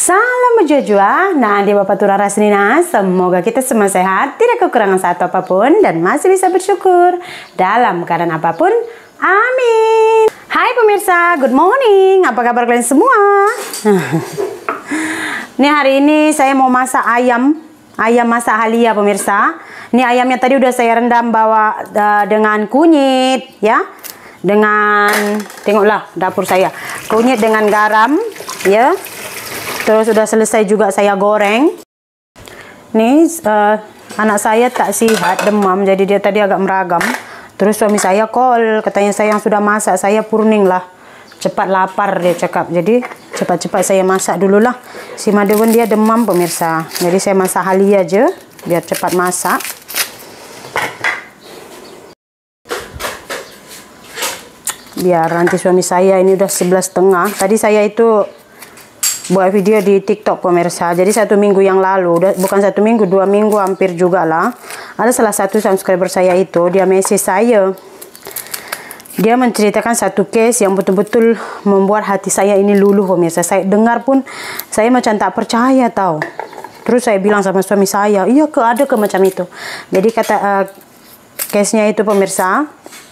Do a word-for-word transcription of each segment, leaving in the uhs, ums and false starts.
Salam berjua-jua, nah dia Bapak Tura Rasnina, semoga kita semua sehat, tidak kekurangan satu apapun, dan masih bisa bersyukur dalam keadaan apapun, amin. Hai pemirsa, good morning, apa kabar kalian semua? Nih hari ini saya mau masak ayam, ayam masak halia pemirsa. Ini ayamnya tadi udah saya rendam bawa uh, dengan kunyit ya, dengan, tengoklah dapur saya, kunyit dengan garam ya. Terus sudah selesai juga saya goreng. Nih uh, anak saya tak sihat, demam, jadi dia tadi agak meragam. Terus suami saya call, katanya saya yang sudah masak, saya purning lah. Cepat lapar dia cakap. Jadi cepat-cepat saya masak dulu lah. Si Madewen dia demam pemirsa. Jadi saya masak halia aja biar cepat masak. Biar nanti suami saya ini udah sebelas setengah. Tadi saya itu buat video di TikTok pemirsa. Jadi satu minggu yang lalu, udah, bukan satu minggu, dua minggu hampir juga lah. Ada salah satu subscriber saya itu, dia message saya. Dia menceritakan satu case yang betul-betul membuat hati saya ini luluh pemirsa. Saya dengar pun, saya macam tak percaya tahu. Terus saya bilang sama suami saya, iya ke ada ke macam itu. Jadi kata uh, case-nya itu pemirsa,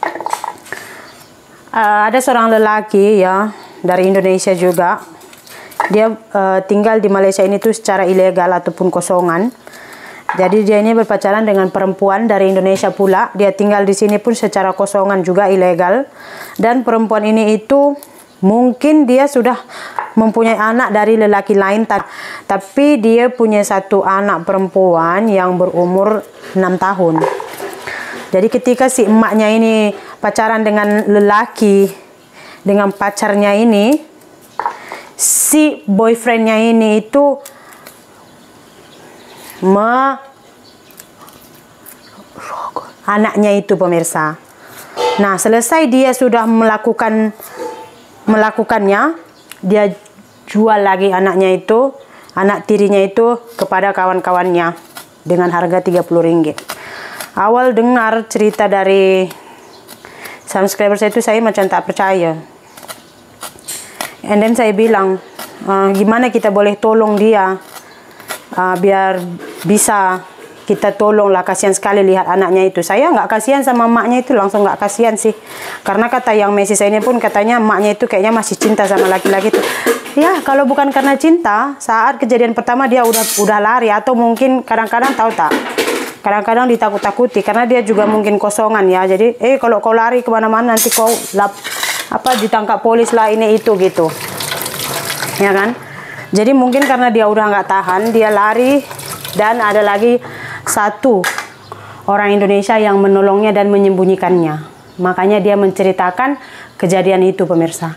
uh, ada seorang lelaki ya dari Indonesia juga. Dia uh, tinggal di Malaysia ini tuh secara ilegal ataupun kosongan. Jadi dia ini berpacaran dengan perempuan dari Indonesia pula. Dia tinggal di sini pun secara kosongan juga ilegal. Dan perempuan ini itu mungkin dia sudah mempunyai anak dari lelaki lain, tapi dia punya satu anak perempuan yang berumur enam tahun. Jadi ketika si emaknya ini pacaran dengan lelaki, dengan pacarnya ini, si boyfriendnya ini itu me anaknya itu pemirsa. Nah selesai dia sudah melakukan melakukannya, dia jual lagi anaknya itu, anak tirinya itu kepada kawan-kawannya dengan harga tiga puluh ringgit. Awal dengar cerita dari subscriber saya itu saya macam tak percaya. And then saya bilang, uh, gimana kita boleh tolong dia, uh, biar bisa kita tolong lah, kasihan sekali lihat anaknya itu. Saya nggak kasihan sama emaknya itu, langsung nggak kasihan sih. Karena kata yang message saya ini pun katanya emaknya itu kayaknya masih cinta sama laki-laki itu. Ya kalau bukan karena cinta, saat kejadian pertama dia udah udah lari, atau mungkin kadang-kadang tahu tak, kadang-kadang ditakut-takuti karena dia juga mungkin kosongan ya. Jadi eh kalau kau lari kemana-mana nanti kau lap apa ditangkap polis lah ini itu gitu ya kan. Jadi mungkin karena dia udah nggak tahan, dia lari. Dan ada lagi satu orang Indonesia yang menolongnya dan menyembunyikannya, makanya dia menceritakan kejadian itu pemirsa.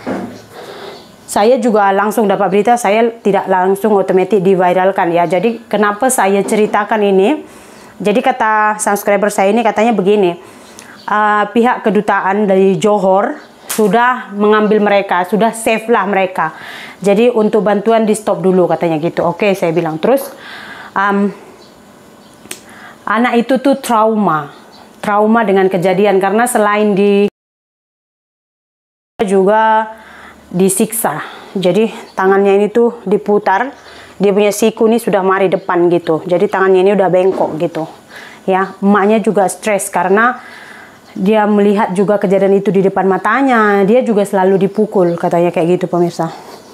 Saya juga langsung dapat berita, saya tidak langsung otomatis diviralkan ya. Jadi kenapa saya ceritakan ini, jadi kata subscriber saya ini katanya begini, uh, pihak kedutaan dari Johor sudah mengambil mereka, sudah save lah mereka. Jadi untuk bantuan di stop dulu katanya gitu. Oke, saya bilang terus um, anak itu tuh trauma, trauma dengan kejadian karena selain di juga disiksa. Jadi tangannya ini tuh diputar, dia punya siku ini sudah mari depan gitu. Jadi tangannya ini udah bengkok gitu. Ya, emaknya juga stres karena dia melihat juga kejadian itu di depan matanya. Dia juga selalu dipukul, katanya kayak gitu pemirsa.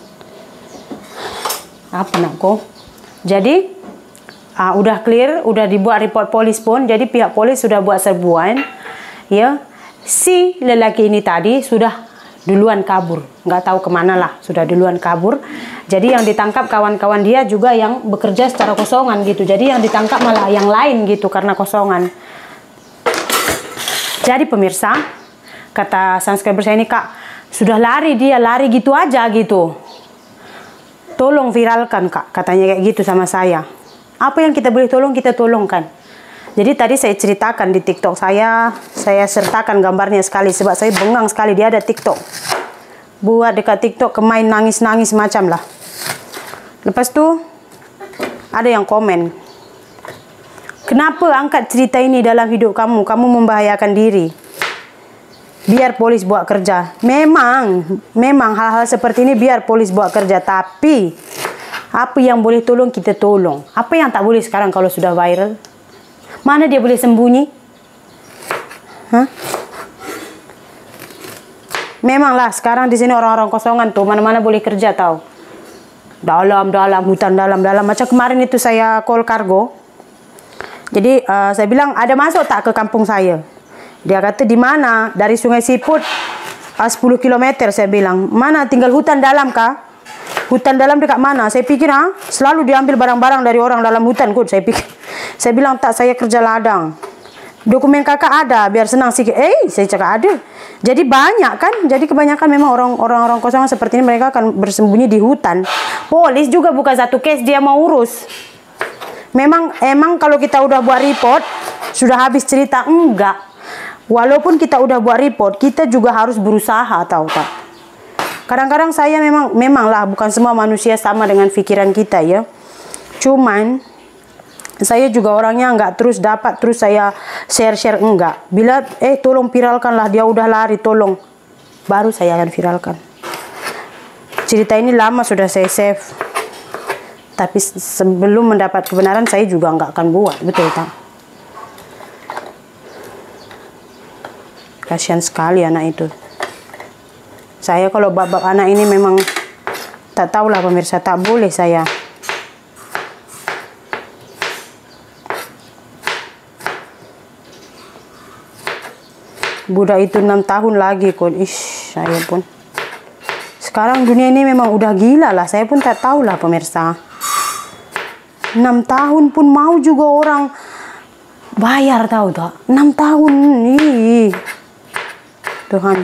Apa nak kok? Jadi uh, udah clear, udah dibuat report polis pun. Jadi pihak polis sudah buat serbuan. Ya, si lelaki ini tadi sudah duluan kabur, nggak tahu kemana lah, sudah duluan kabur. Jadi yang ditangkap kawan-kawan dia juga yang bekerja secara kosongan gitu. Jadi yang ditangkap malah yang lain gitu karena kosongan. Jadi pemirsa, kata subscriber saya ini, kak sudah lari dia, lari gitu aja gitu. Tolong viralkan kak, katanya kayak gitu sama saya. Apa yang kita boleh tolong, kita tolongkan. Jadi tadi saya ceritakan di TikTok saya, saya sertakan gambarnya sekali. Sebab saya bengang sekali, dia ada TikTok. Buat dekat TikTok, kemain nangis-nangis macam lah. Lepas tu, ada yang komen, kenapa angkat cerita ini dalam hidup kamu? Kamu membahayakan diri. biar polis buat kerja. Memang, memang hal-hal seperti ini biar polis buat kerja. Tapi Apa yang boleh tolong, kita tolong. Apa yang tak boleh sekarang kalau sudah viral? Mana dia boleh sembunyi? Hah? Memanglah sekarang di sini orang-orang kosongan tuh mana-mana boleh kerja tahu. Dalam-dalam, hutan dalam-dalam. Macam kemarin itu saya call kargo. Jadi uh, saya bilang, ada masuk tak ke kampung saya? Dia kata, di mana? Dari Sungai Siput, uh, sepuluh kilometer. Saya bilang, mana? Tinggal hutan dalam kah? Hutan dalam dekat mana? Saya pikir, ha? Selalu diambil barang-barang dari orang dalam hutan kot. Saya pikir, saya bilang, tak, saya kerja ladang. Dokumen kakak ada, biar senang sikit. Eh, saya cakap ada. Jadi banyak kan? Jadi kebanyakan memang orang-orang kosongan seperti ini, mereka akan bersembunyi di hutan. Polis juga bukan satu case dia mau urus. Memang, emang kalau kita udah buat report, sudah habis cerita? Enggak. Walaupun kita udah buat report, kita juga harus berusaha, tahu tak? Kadang-kadang saya memang, memanglah bukan semua manusia sama dengan pikiran kita ya. Cuman, saya juga orangnya enggak terus dapat terus saya share-share, enggak. Bila, eh tolong viralkanlah, dia udah lari, tolong. Baru saya akan viralkan. Cerita ini lama sudah saya save. Tapi sebelum mendapat kebenaran, saya juga enggak akan buat. Betul tak? Kasihan sekali anak itu. Saya kalau bab-bab anak ini memang tak tahulah pemirsa, tak boleh saya. Budak itu enam tahun lagi kon. Ish, saya pun. Sekarang dunia ini memang udah gila lah. Saya pun tak tahulah pemirsa. enam tahun pun mau juga orang bayar, tahu tak? enam tahun. Ih. Tuhan.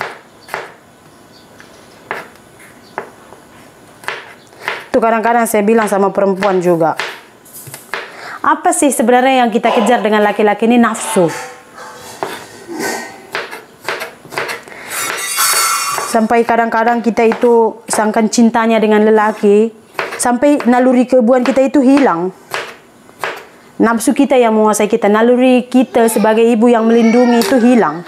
Itu kadang-kadang saya bilang sama perempuan juga. Apa sih sebenarnya yang kita kejar dengan laki-laki ini? Nafsu. Sampai kadang-kadang kita itu sangkan cintanya dengan lelaki, sampai naluri kebuan kita itu hilang. Nafsu kita yang menguasai kita, naluri kita sebagai ibu yang melindungi itu hilang.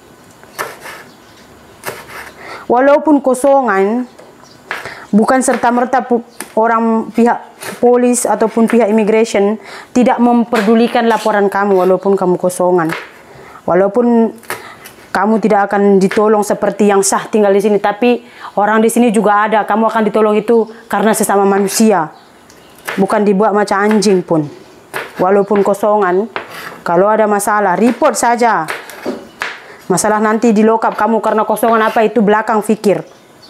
Walaupun kosongan, bukan serta-merta orang pihak polis ataupun pihak immigration tidak memperdulikan laporan kamu walaupun kamu kosongan. Walaupun kamu tidak akan ditolong seperti yang sah tinggal di sini, tapi orang di sini juga ada. Kamu akan ditolong itu karena sesama manusia, bukan dibuat macam anjing pun. Walaupun kosongan, kalau ada masalah, report saja. Masalah nanti di lock up kamu karena kosongan apa itu belakang fikir.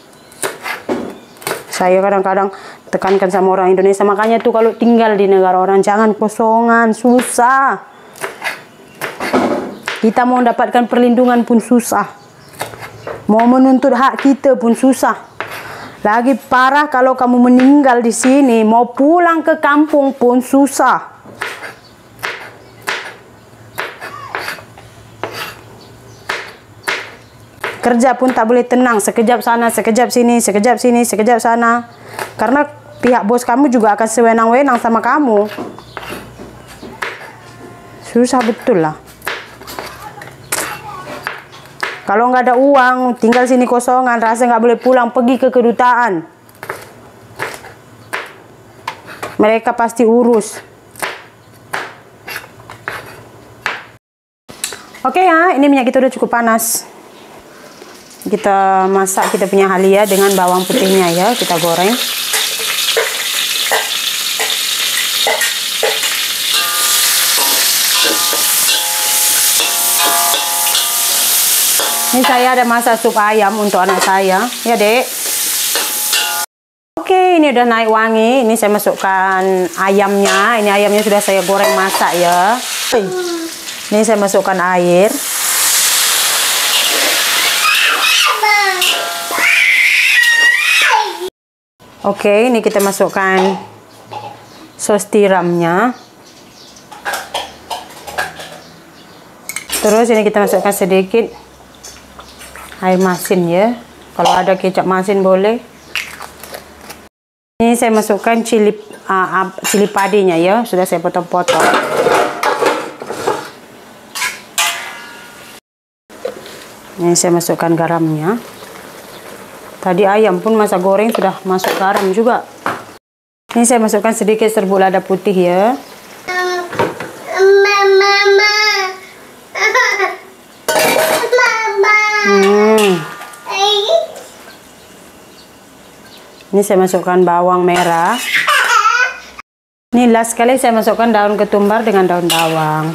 Saya kadang-kadang tekankan sama orang Indonesia, makanya tuh kalau tinggal di negara orang jangan kosongan, susah. Kita mau mendapatkan perlindungan pun susah. Mau menuntut hak kita pun susah. Lagi parah kalau kamu meninggal di sini, mau pulang ke kampung pun susah. Kerja pun tak boleh tenang, sekejap sana, sekejap sini, sekejap sini, sekejap sana. Karena pihak bos kamu juga akan sewenang-wenang sama kamu. Susah betul lah. Kalau nggak ada uang, tinggal sini kosongan, rasa nggak boleh pulang, pergi ke kedutaan. Mereka pasti urus. Oke ya, ini minyak kita udah cukup panas. Kita masak kita punya halia dengan bawang putihnya ya, kita goreng. Ini saya ada masak sup ayam untuk anak saya, ya dek. Oke, ini udah naik wangi. Ini saya masukkan ayamnya. Ini ayamnya sudah saya goreng masak ya. Ini saya masukkan air. Oke, ini kita masukkan sos tiramnya. Terus ini kita masukkan sedikit air masin ya. Kalau ada kecap masin boleh. Ini saya masukkan cili uh, cili padinya ya. Sudah saya potong-potong. Ini saya masukkan garamnya. Tadi ayam pun masa goreng sudah masuk garam juga. Ini saya masukkan sedikit serbuk lada putih ya. Hmm. Ini saya masukkan bawang merah. Ini last kali saya masukkan daun ketumbar dengan daun bawang.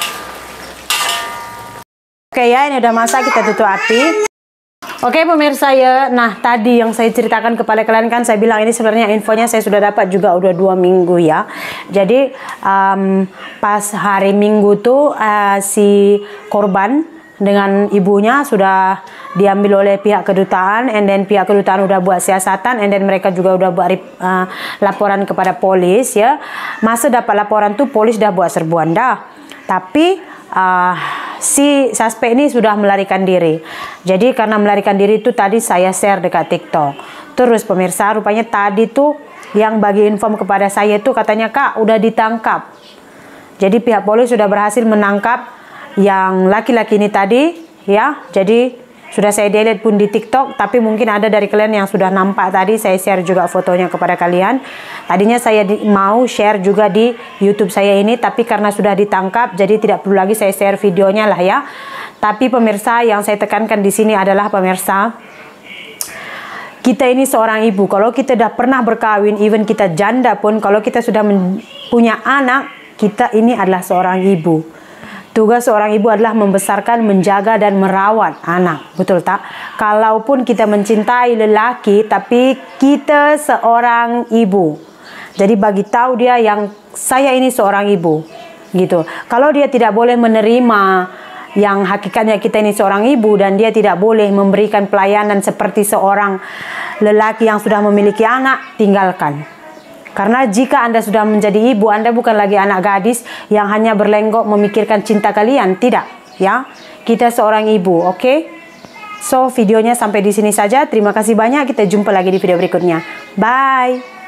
Oke ya, ini udah masak, kita tutup api. Oke pemirsa ya, nah tadi yang saya ceritakan kepada kalian kan saya bilang ini sebenarnya infonya saya sudah dapat juga udah dua minggu ya. Jadi um, pas hari Minggu tuh uh, si korban dengan ibunya sudah diambil oleh pihak kedutaan, and then pihak kedutaan udah buat siasatan, and then mereka juga udah buat uh, laporan kepada polis ya. Masa dapat laporan tuh polis udah buat serbuan dah, tapi uh, si suspek ini sudah melarikan diri. Jadi karena melarikan diri itu tadi saya share dekat TikTok. Terus pemirsa, rupanya tadi tuh yang bagi info kepada saya itu katanya, Kak udah ditangkap. Jadi pihak polis sudah berhasil menangkap yang laki-laki ini tadi ya. Jadi sudah saya delete pun di TikTok, tapi mungkin ada dari kalian yang sudah nampak tadi, saya share juga fotonya kepada kalian. Tadinya saya di, mau share juga di YouTube saya ini, tapi karena sudah ditangkap jadi tidak perlu lagi saya share videonya lah ya. Tapi pemirsa, yang saya tekankan di sini adalah pemirsa, kita ini seorang ibu, kalau kita sudah pernah berkawin, even kita janda pun, kalau kita sudah punya anak, kita ini adalah seorang ibu. Tugas seorang ibu adalah membesarkan, menjaga, dan merawat anak. Betul tak? Kalaupun kita mencintai lelaki, tapi kita seorang ibu. Jadi bagi tahu dia yang saya ini seorang ibu. Gitu. Kalau dia tidak boleh menerima yang hakikatnya kita ini seorang ibu, dan dia tidak boleh memberikan pelayanan seperti seorang lelaki yang sudah memiliki anak, tinggalkan. Karena jika Anda sudah menjadi ibu, Anda bukan lagi anak gadis yang hanya berlenggok memikirkan cinta kalian. Tidak, ya. Kita seorang ibu, oke? Okay? So, videonya sampai di sini saja. Terima kasih banyak. Kita jumpa lagi di video berikutnya. Bye.